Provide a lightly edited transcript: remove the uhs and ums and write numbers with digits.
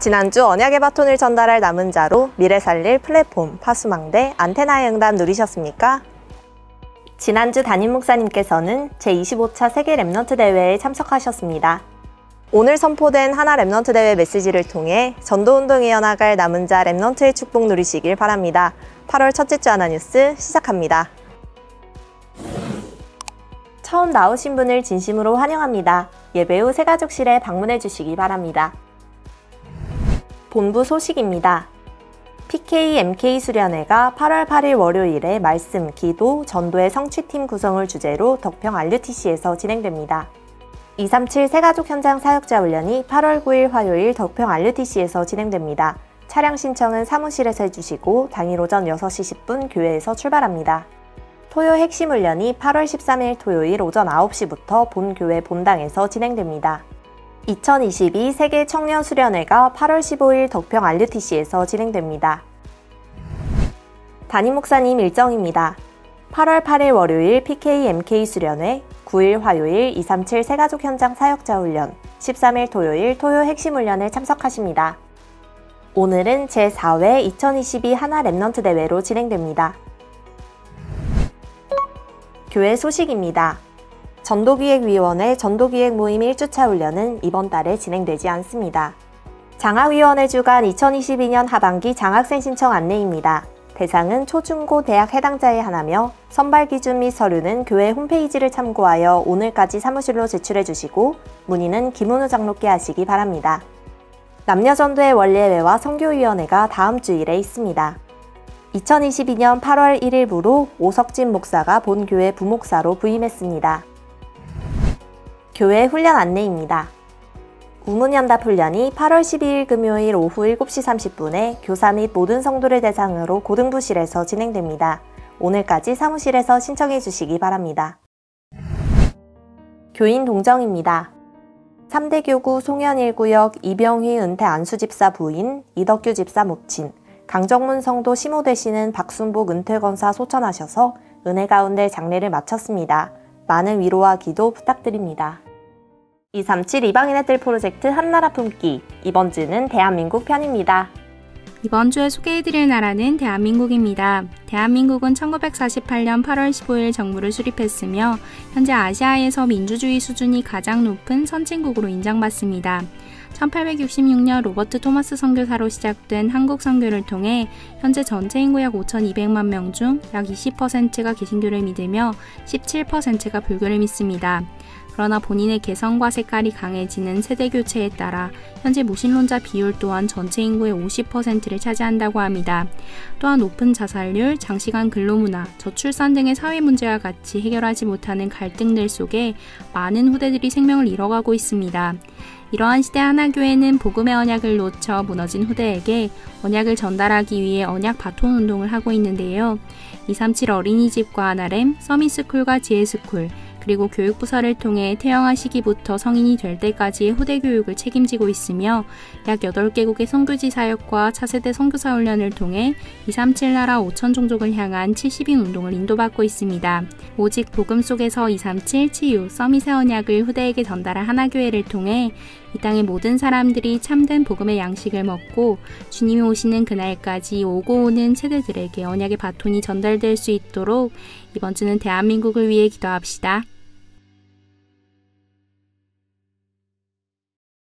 지난주 언약의 바톤을 전달할 남은 자로 미래 살릴 플랫폼 파수망대 안테나의 응답 누리셨습니까? 지난주 담임 목사님께서는 제25차 세계 랩넌트 대회에 참석하셨습니다. 오늘 선포된 하나 랩넌트 대회 메시지를 통해 전도운동에 이어나갈 남은 자 랩넌트의 축복 누리시길 바랍니다. 8월 첫째 주 하나 뉴스 시작합니다. 처음 나오신 분을 진심으로 환영합니다. 예배 후 새가족실에 방문해 주시기 바랍니다. 본부 소식입니다. PK MK 수련회가 8월 8일 월요일에 말씀, 기도, 전도의 성취팀 구성을 주제로 덕평 RUTC에서 진행됩니다. 237 새가족 현장 사역자 훈련이 8월 9일 화요일 덕평 RUTC에서 진행됩니다. 차량 신청은 사무실에서 해주시고 당일 오전 6시 10분 교회에서 출발합니다. 토요 핵심 훈련이 8월 13일 토요일 오전 9시부터 본교회 본당에서 진행됩니다. 2022 세계 청년 수련회가 8월 15일 덕평 RUTC에서 진행됩니다. 담임 목사님 일정입니다. 8월 8일 월요일 PK MK 수련회, 9일 화요일 237 새가족 현장 사역자 훈련, 13일 토요일 토요 핵심 훈련에 참석하십니다. 오늘은 제4회 2022 하나 랩넌트 대회로 진행됩니다. 교회 소식입니다. 전도기획위원회 전도기획 모임 1주차 훈련은 이번 달에 진행되지 않습니다. 장학위원회 주관 2022년 하반기 장학생 신청 안내입니다. 대상은 초중고 대학 해당자에 한하며 선발 기준 및 서류는 교회 홈페이지를 참고하여 오늘까지 사무실로 제출해 주시고 문의는 김은우 장로께 하시기 바랍니다. 남녀전도의 원례회와 선교위원회가 다음 주일에 있습니다. 2022년 8월 1일부로 오석진 목사가 본교회 부목사로 부임했습니다. 교회 훈련 안내입니다. 우문연답 훈련이 8월 12일 금요일 오후 7시 30분에 교사 및 모든 성도를 대상으로 고등부실에서 진행됩니다. 오늘까지 사무실에서 신청해 주시기 바랍니다. 교인 동정입니다. 3대 교구 송현 1구역 이병휘 은퇴 안수집사 부인, 이덕규 집사 모친, 강정문 성도 시모되시는 박순복 은퇴권사 소천하셔서 은혜 가운데 장례를 마쳤습니다. 많은 위로와 기도 부탁드립니다. 237 이방인의 뜰 프로젝트 한나라 품기, 이번 주는 대한민국 편입니다. 이번 주에 소개해드릴 나라는 대한민국입니다. 대한민국은 1948년 8월 15일 정부를 수립했으며 현재 아시아에서 민주주의 수준이 가장 높은 선진국으로 인정받습니다. 1866년 로버트 토마스 선교사로 시작된 한국 선교를 통해 현재 전체 인구 약 5,200만 명 중 약 20%가 개신교를 믿으며 17%가 불교를 믿습니다. 그러나 본인의 개성과 색깔이 강해지는 세대교체에 따라 현재 무신론자 비율 또한 전체 인구의 50%를 차지한다고 합니다. 또한 높은 자살률, 장시간 근로문화, 저출산 등의 사회 문제와 같이 해결하지 못하는 갈등들 속에 많은 후대들이 생명을 잃어가고 있습니다. 이러한 시대 하나교회는 복음의 언약을 놓쳐 무너진 후대에게 언약을 전달하기 위해 언약 바톤 운동을 하고 있는데요. 237 어린이집과 하나렘, 서밋스쿨과 지혜스쿨, 그리고 교육부서를 통해 태영아 시기부터 성인이 될 때까지의 후대 교육을 책임지고 있으며 약 8개국의 선교지 사역과 차세대 선교사 훈련을 통해 237 나라 5천 종족을 향한 70인 운동을 인도받고 있습니다. 오직 복음 속에서 237 치유, 서밋의 언약을 후대에게 전달한 하나교회를 통해 이 땅의 모든 사람들이 참된 복음의 양식을 먹고 주님이 오시는 그날까지 오고 오는 세대들에게 언약의 바톤이 전달될 수 있도록 이번 주는 대한민국을 위해 기도합시다.